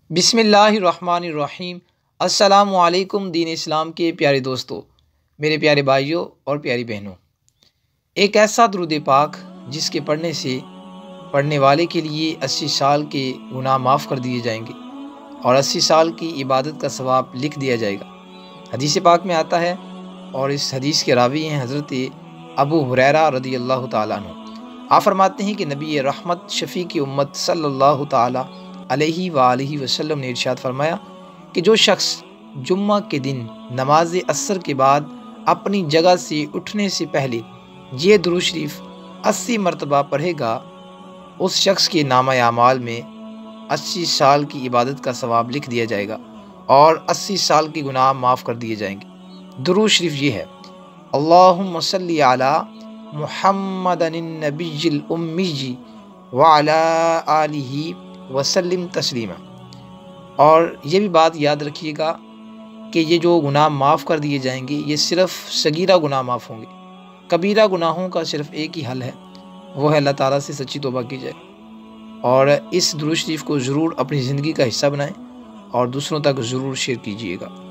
بسم اللہ الرحمن الرحیم۔ السلام علیکم دین اسلام کے پیارے دوستو، میرے پیارے بھائیوں اور پیاری بہنوں، ایک ایسا درود پاک جس کے پڑھنے سے پڑھنے والے کے لیے 80 سال کے گناہ معاف کر دیے جائیں گے اور 80 سال کی عبادت کا ثواب لکھ دیا جائے گا۔ حدیث پاک میں آتا ہے اور اس حدیث کے راوی ہیں حضرت ابو ہریرہ رضی اللہ تعالیٰ عنہ۔ آپ فرماتے ہیں کہ نبی رحمت شفیع کی امت صلی اللہ تعالیٰ علیہ وآلہ وسلم نے ارشاد فرمایا کہ جو شخص جمعہ کے دن نماز عصر کے بعد اپنی جگہ سے اٹھنے سے پہلے یہ درود شریف 80 مرتبہ پڑھے گا، اس شخص کے نامہ اعمال میں 80 سال کی عبادت کا ثواب لکھ دیا جائے گا اور 80 سال کے گناہ معاف کر دیے جائیں گے۔ درود شریف یہ ہے: اللہم صلی علی محمد النبی الامی وعلی آلہ وسلم تسلیما۔ اور یہ بھی بات یاد رکھیے گا کہ یہ جو گناہ معاف کر دیے جائیں گے یہ صرف صغیرہ گناہ معاف ہوں گے، کبیرہ گناہوں کا صرف ایک ہی حل ہے، وہ ہے اللہ تعالیٰ سے سچی توبہ کی جائے۔ اور اس درود شریف کو ضرور اپنی زندگی کا حصہ بنائیں اور دوسروں تک ضرور شیئر کیجیے گا۔